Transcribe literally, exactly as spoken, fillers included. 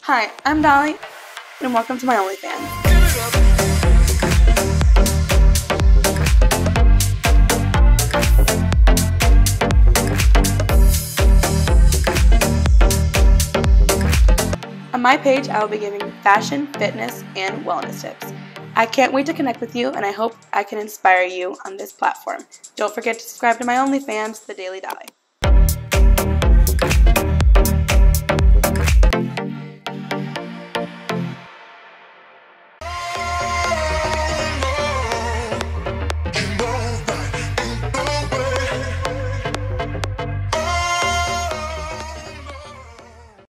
Hi, I'm Dolly, and welcome to my OnlyFans. On my page, I will be giving fashion, fitness, and wellness tips. I can't wait to connect with you, and I hope I can inspire you on this platform. Don't forget to subscribe to my OnlyFans, The Daily Dolly.